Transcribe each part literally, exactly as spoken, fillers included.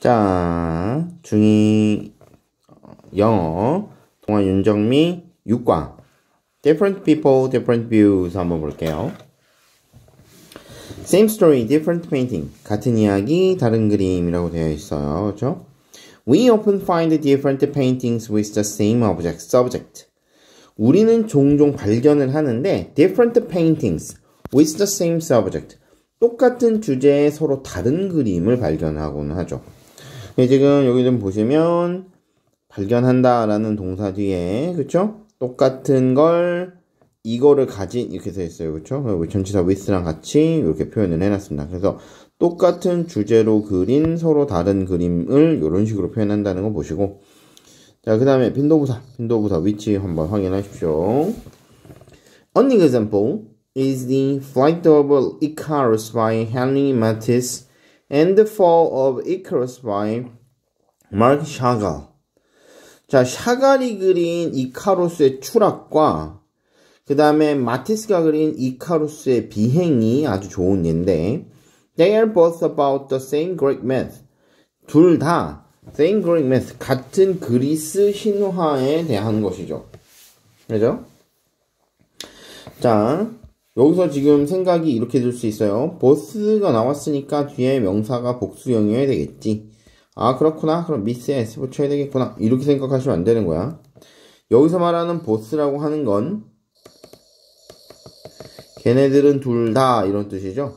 자, 중이 영어 동아 윤정미 육 과 Different people, different views 한번 볼게요. Same story, different painting. 같은 이야기, 다른 그림이라고 되어 있어요. 그렇죠? We often find different paintings with the same object, subject. 우리는 종종 발견을 하는데 different paintings with the same subject. 똑같은 주제에 서로 다른 그림을 발견하고는 하죠. 지금 여기 좀 보시면 발견한다 라는 동사 뒤에 그쵸? 똑같은 걸 이거를 가진 이렇게 되어 있어요. 그쵸? 전치사 with랑 같이 이렇게 표현을 해놨습니다. 그래서 똑같은 주제로 그린 서로 다른 그림을 이런 식으로 표현한다는 거 보시고, 자, 그 다음에 빈도부사 빈도부사 위치 한번 확인하십시오. An example is the Flight of Icarus by Henri Matisse and the Fall of Icarus by Marc Chagall. 자, 샤갈이 그린 이카루스의 추락과 그 다음에 마티스가 그린 이카루스의 비행이 아주 좋은 예인데 They are both about the same Greek myth. 둘 다 same Greek myth, 같은 그리스 신화에 대한 것이죠. 그죠? 자, 여기서 지금 생각이 이렇게 들 수 있어요. both가 나왔으니까 뒤에 명사가 복수형이어야 되겠지. 아, 그렇구나. 그럼 미스에 s 붙여야 되겠구나. 이렇게 생각하시면 안 되는 거야. 여기서 말하는 both라고 하는 건 걔네들은 둘 다 이런 뜻이죠.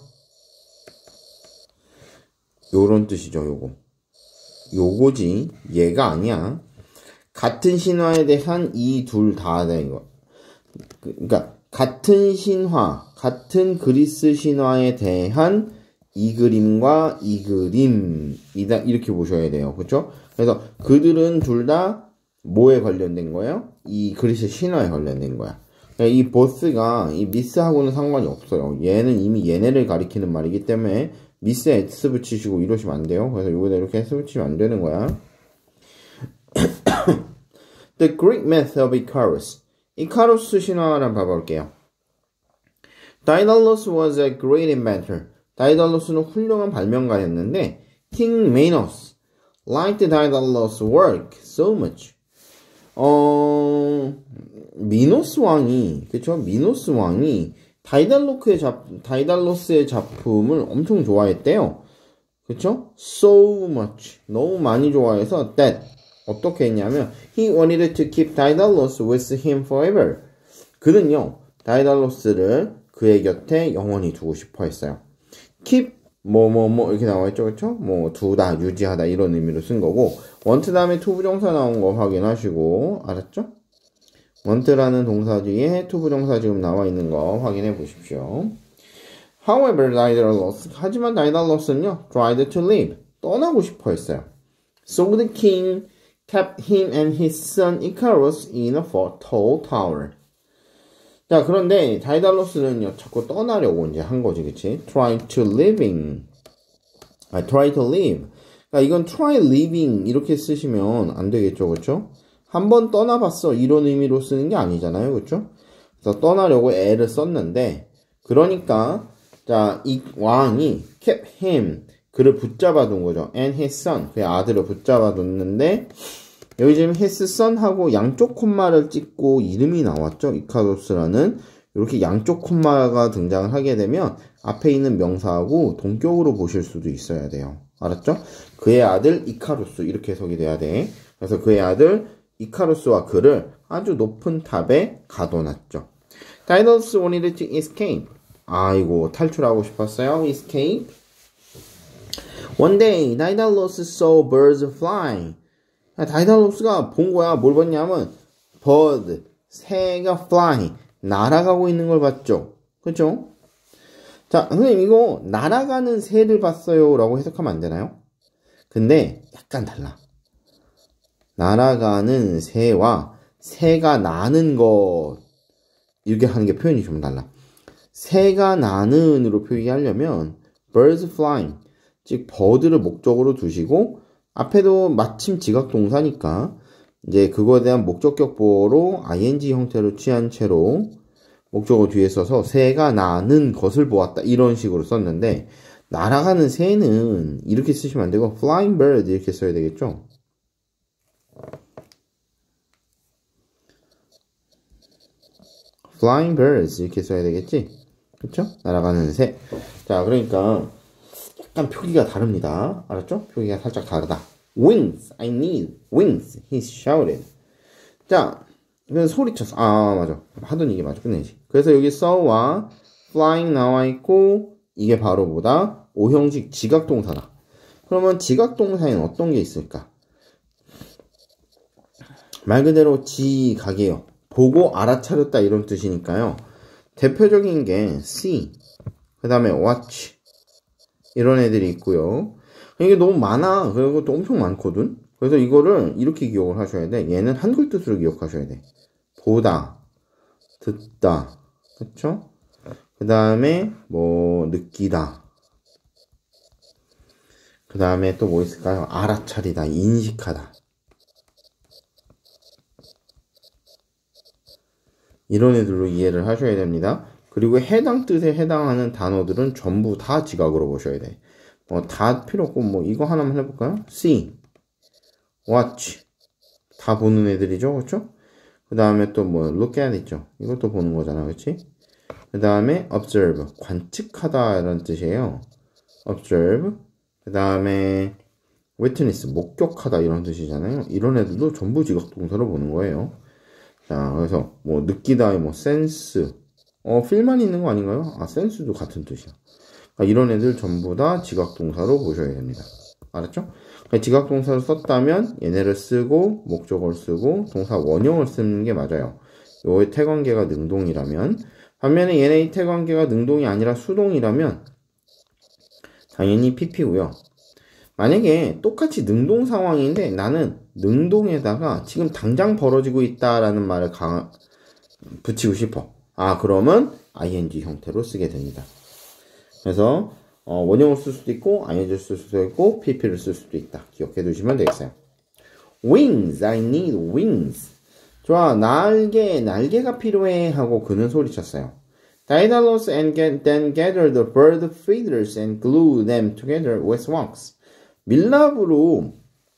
요런 뜻이죠. 요거. 요거지. 얘가 아니야. 같은 신화에 대한 이 둘 다다 이거. 그러니까 같은 신화, 같은 그리스 신화에 대한 이 그림과 이 그림이다 이렇게 보셔야 돼요. 그렇죠? 그래서 그들은 둘 다 뭐에 관련된 거예요? 이 그리스 신화에 관련된 거야. 그러니까 이 보스가 이 미스하고는 상관이 없어요. 얘는 이미 얘네를 가리키는 말이기 때문에 미스에 s 붙이시고 이러시면 안 돼요. 그래서 여기다 이렇게 s 붙이면 안 되는 거야. The Greek myth of Icarus. 이카루스 신화를 봐볼게요. Daedalus was a great inventor. 다이달로스는 훌륭한 발명가였는데 King Minos liked Daedalus' work so much. 어, 미노스 왕이, 그쵸? 미노스 왕이 다이달로크의 작, 다이달로스의 작품을 엄청 좋아했대요. 그쵸? So much. 너무 많이 좋아해서 that 어떻게 했냐면 He wanted to keep Daedalus with him forever. 그는요, 다이달로스를 그의 곁에 영원히 두고 싶어 했어요. keep 뭐 뭐 뭐 이렇게 나와있죠. 그쵸? 뭐 두다, 유지하다 이런 의미로 쓴 거고 want 다음에 to 부정사 나온 거 확인하시고 알았죠? want라는 동사 뒤에 to 부정사 지금 나와 있는 거 확인해 보십시오. However, Daedalus 하지만 다이달로스는요 tried to leave 떠나고 싶어 했어요. So the king kept him and his son Icarus in a tall tower. 자, 그런데 다이달로스는요 자꾸 떠나려고 이제 한 거지, 그치? Try to living, 아, try to live. 그러니까 이건 try living 이렇게 쓰시면 안 되겠죠, 그렇죠? 한번 떠나봤어 이런 의미로 쓰는 게 아니잖아요, 그렇죠? 그래서 떠나려고 애를 썼는데, 그러니까 자, 이 왕이 kept him, 그를 붙잡아둔 거죠. And his son, 그의 아들을 붙잡아뒀는데. 여기 지금 his son하고 양쪽 콤마를 찍고 이름이 나왔죠. 이카루스라는 이렇게 양쪽 콤마가 등장을 하게 되면 앞에 있는 명사하고 동격으로 보실 수도 있어야 돼요. 알았죠? 그의 아들 이카루스 이렇게 해석이 돼야 돼. 그래서 그의 아들 이카루스와 그를 아주 높은 탑에 가둬놨죠. Daedalus wanted to escape. 아이고 탈출하고 싶었어요. Escape. One day, Daedalus saw birds flying. 다이달로스가 본 거야. 뭘 봤냐면 bird, 새가 fly, 날아가고 있는 걸 봤죠. 그렇죠? 자, 선생님 이거 날아가는 새를 봤어요 라고 해석하면 안 되나요? 근데 약간 달라. 날아가는 새와 새가 나는 것 이렇게 하는 게 표현이 좀 달라. 새가 나는 으로 표기하려면 birds flying, 즉 bird를 목적으로 두시고 앞에도 마침 지각동사니까 이제 그거에 대한 목적격보로 ing 형태로 취한 채로 목적어 뒤에 써서 새가 나는 것을 보았다 이런 식으로 썼는데 날아가는 새는 이렇게 쓰시면 안 되고 flying bird 이렇게 써야 되겠죠? flying birds 이렇게 써야 되겠지? 그쵸? 날아가는 새. 자, 그러니까 약간 표기가 다릅니다. 알았죠? 표기가 살짝 다르다. Wings, I need wings, he shouted. 자, 그래서 소리쳤어. 아, 맞아. 하던 얘기 맞아. 끝내지. 그래서 여기 saw와 flying 나와 있고 이게 바로 뭐다? 오형식 지각동사다. 그러면 지각동사에는 어떤 게 있을까? 말 그대로 지각이에요. 보고 알아차렸다 이런 뜻이니까요. 대표적인 게 see, 그 다음에 watch 이런 애들이 있고요. 이게 너무 많아. 그리고 또 엄청 많거든. 그래서 이거를 이렇게 기억을 하셔야 돼. 얘는 한글 뜻으로 기억하셔야 돼. 보다, 듣다, 그쵸? 그 다음에 뭐 느끼다. 그 다음에 또 뭐 있을까요? 알아차리다, 인식하다. 이런 애들로 이해를 하셔야 됩니다. 그리고 해당 뜻에 해당하는 단어들은 전부 다 지각으로 보셔야 돼. 뭐 다 필요 없고 뭐 이거 하나만 해볼까요? see, watch 다 보는 애들이죠, 그렇죠? 그 다음에 또 뭐 look at 있죠. 이것도 보는 거잖아, 그렇지? 그 다음에 observe 관측하다 이런 뜻이에요. observe. 그 다음에 witness 목격하다 이런 뜻이잖아요. 이런 애들도 전부 지각 동사로 보는 거예요. 자, 그래서 뭐 느끼다의 뭐 sense, 어 feel만 있는 거 아닌가요? 아, sense도 같은 뜻이야. 그러니까 이런 애들 전부 다 지각 동사로 보셔야 됩니다. 알았죠? 그러니까 지각 동사를 썼다면 얘네를 쓰고 목적어를 쓰고 동사 원형을 쓰는 게 맞아요. 요의 태관계가 능동이라면, 반면에 얘네의 태관계가 능동이 아니라 수동이라면 당연히 피피고요. 만약에 똑같이 능동 상황인데 나는 능동에다가 지금 당장 벌어지고 있다라는 말을 가, 붙이고 싶어. 아, 그러면 ing 형태로 쓰게 됩니다. 그래서 어, 원형을 쓸 수도 있고 ing를 쓸 수도 있고 pp를 쓸 수도 있다. 기억해 두시면 되겠어요. Wings, I need wings. 좋아, 날개, 날개가 필요해 하고 그는 소리쳤어요. Daedalus and get, then gather the bird feathers and glue them together with wax. 밀랍으로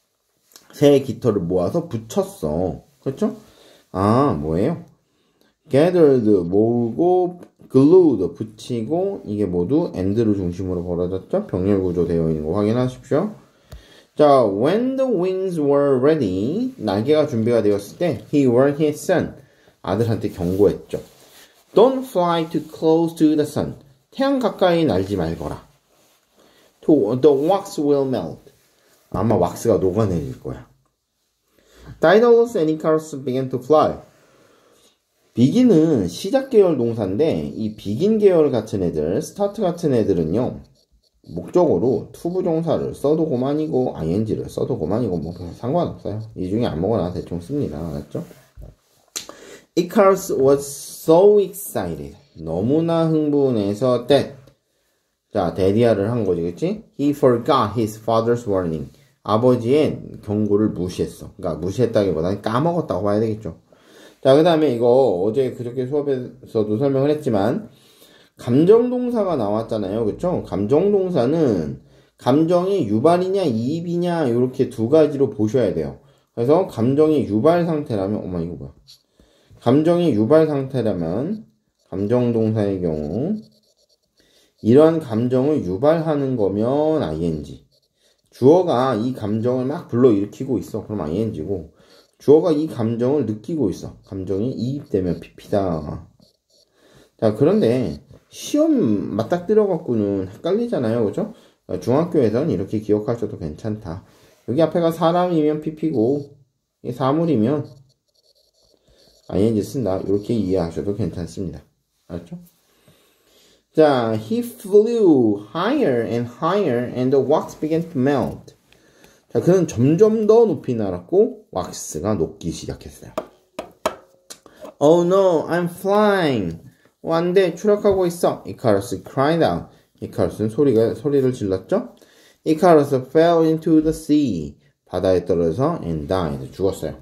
새 깃털을 모아서 붙였어. 그렇죠? 아, 뭐예요? gathered 모으고 glued 붙이고 이게 모두 and를 중심으로 벌어졌죠? 병렬 구조 되어 있는 거 확인하십시오. 자, when the wings were ready, 날개가 준비가 되었을 때 he warned his son, 아들한테 경고했죠. Don't fly too close to the sun. 태양 가까이 날지 말거라. To, the wax will melt. 아마 왁스가 녹아내릴 거야. Daedalus and Icarus began to fly. beg인은 시작 계열 동사인데 이 begin 계열 같은 애들, start 같은 애들은요. 목적어로 투부정사를 써도 고만이고 ing를 써도 고만이고 뭐 상관없어요. 이 중에 아무거나 대충 씁니다. 알았죠? Icarus was so excited. 너무나 흥분해서 that. 자, 데리아를 한 거지, 그치? He forgot his father's warning. 아버지의 경고를 무시했어. 그러니까 무시했다기보다는 까먹었다고 봐야 되겠죠. 자, 그 다음에 이거 어제 그저께 수업에서도 설명을 했지만 감정동사가 나왔잖아요. 그쵸? 감정동사는 감정이 유발이냐 이입이냐 이렇게 두 가지로 보셔야 돼요. 그래서 감정이 유발 상태라면 어머 이거 뭐야? 감정이 유발 상태라면 감정동사의 경우 이런 감정을 유발하는 거면 ing. 주어가 이 감정을 막 불러일으키고 있어. 그럼 ing고 주어가 이 감정을 느끼고 있어. 감정이 이입되면 pp다. 자, 그런데 시험 맞닥뜨려갖고는 헷갈리잖아요. 그죠? 중학교에서는 이렇게 기억하셔도 괜찮다. 여기 앞에가 사람이면 pp고 사물이면 ing 쓴다. 이렇게 이해하셔도 괜찮습니다. 알았죠? 자, he flew higher and higher and the wax began to melt. 자, 그는 점점 더 높이 날았고 왁스가 녹기 시작했어요. Oh no, I'm flying. 어, 안 돼, 추락하고 있어. Icarus cried out. 이카루스는 소리가, 소리를 질렀죠? Icarus fell into the sea. 바다에 떨어져서 and died. 죽었어요.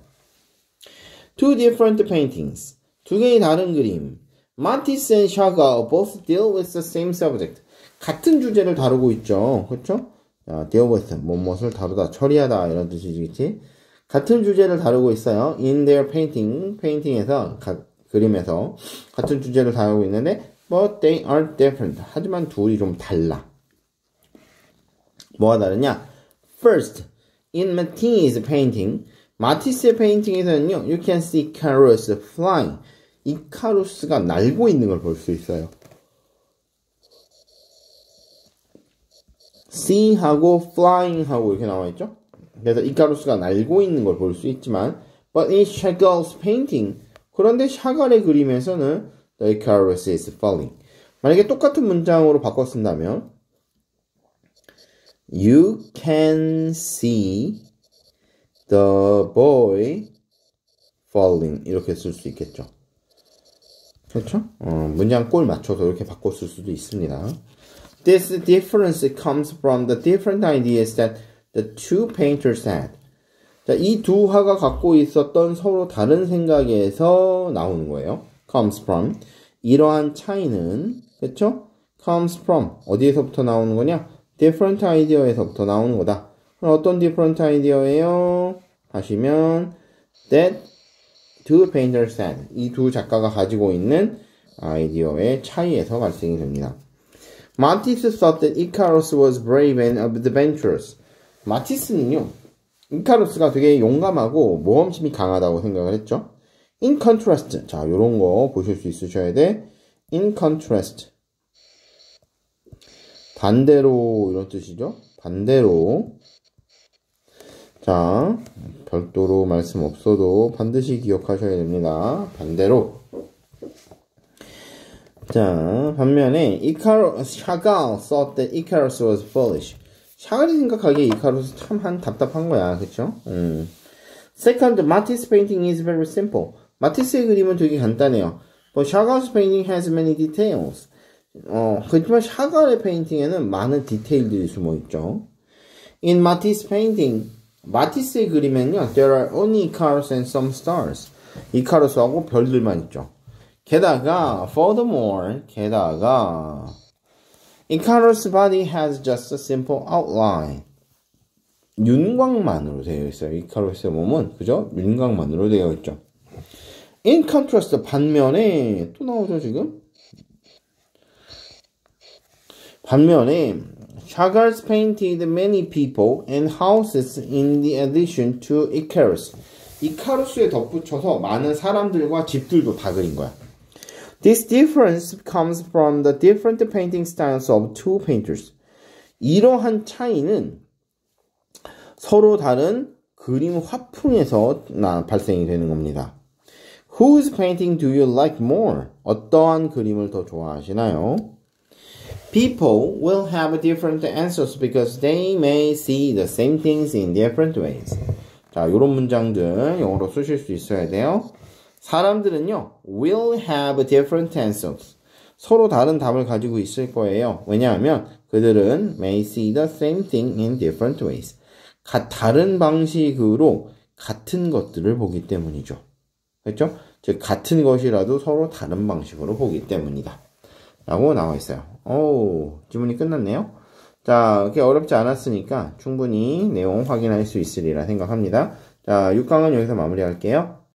Two different paintings. 두 개의 다른 그림. Matisse and Chagall both deal with the same subject. 같은 주제를 다루고 있죠. 그렇죠? 자, deal with, 무엇을 다루다, 처리하다 이런 뜻이겠지. 같은 주제를 다루고 있어요. In their painting, painting에서, 가, 그림에서 같은 주제를 다루고 있는데 but they are different. 하지만 둘이 좀 달라. 뭐가 다르냐? First, in Matisse's painting, 마티스의 페인팅에서는요, you can see Icarus flying. 이카루스가 날고 있는 걸 볼 수 있어요. see 하고 flying 하고 이렇게 나와 있죠? 그래서 이카루스가 날고 있는 걸 볼 수 있지만, but in Chagall's painting, 그런데 샤갈의 그림에서는 the Icarus is falling. 만약에 똑같은 문장으로 바꿔 쓴다면, you can see the boy falling 이렇게 쓸 수 있겠죠. 그렇죠? 어, 문장 꼴 맞춰서 이렇게 바꿔 쓸 수도 있습니다. This difference comes from the different ideas that the two painters had. 자, 이 두 화가 갖고 있었던 서로 다른 생각에서 나오는 거예요. comes from. 이러한 차이는, 그렇죠? comes from. 어디에서부터 나오는 거냐? different idea에서부터 나오는 거다. 그럼 어떤 different idea예요? 하시면 that two painters had. 이 두 작가가 가지고 있는 아이디어의 차이에서 발생이 됩니다. Matisse thought that Icarus was brave and adventurous. 마티스는요, 이카루스가 되게 용감하고 모험심이 강하다고 생각을 했죠. In contrast, 자, 요런 거 보실 수 있으셔야 돼. In contrast. 반대로, 이런 뜻이죠. 반대로. 자, 별도로 말씀 없어도 반드시 기억하셔야 됩니다. 반대로. 자, 반면에 Icarus, Chagall thought that Icarus was foolish. 샤갈이 생각하기에 이카루스 참 한 답답한 거야, 그쵸? 음. Second, Matisse painting is very simple. 마티스의 그림은 되게 간단해요. But Chagall's painting has many details. 어, 그렇지만 샤갈의 페인팅에는 많은 디테일들이 숨어 있죠. In Matisse painting, 마티스의 그림에는요, there are only Icarus and some stars. 이카루스하고 별들만 있죠. 게다가, furthermore, 게다가, Icarus' body has just a simple outline. 윤곽만으로 되어 있어요. 이카루스의 몸은, 그죠? 윤곽만으로 되어 있죠. In contrast, 반면에, 또 나오죠, 지금? 반면에, Chagall painted many people and houses in the addition to Icarus. 이카루스에 덧붙여서 많은 사람들과 집들도 다 그린 거야. This difference comes from the different painting styles of two painters. 이러한 차이는 서로 다른 그림 화풍에서 나, 발생이 되는 겁니다. Whose painting do you like more? 어떠한 그림을 더 좋아하시나요? People will have different answers because they may see the same things in different ways. 자, 이런 문장들 영어로 쓰실 수 있어야 돼요. 사람들은요, will have different answers. 서로 다른 답을 가지고 있을 거예요. 왜냐하면 그들은 may see the same thing in different ways. 가, 다른 방식으로 같은 것들을 보기 때문이죠. 그렇죠? 즉 같은 것이라도 서로 다른 방식으로 보기 때문이다. 라고 나와 있어요. 오, 지문이 끝났네요. 자, 그렇게 어렵지 않았으니까 충분히 내용 확인할 수 있으리라 생각합니다. 자, 육 강은 여기서 마무리할게요.